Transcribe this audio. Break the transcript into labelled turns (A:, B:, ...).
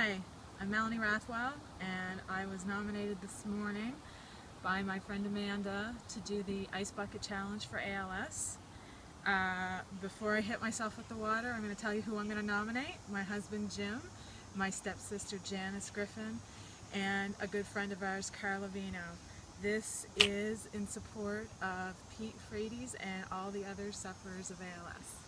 A: Hi, I'm Melanie Rathwell, and I was nominated this morning by my friend Amanda to do the Ice Bucket Challenge for ALS. Before I hit myself with the water, I'm going to tell you who I'm going to nominate. My husband Jim, my stepsister Janice Griffin, and a good friend of ours, Carla Vino. This is in support of Frates and all the other sufferers of ALS.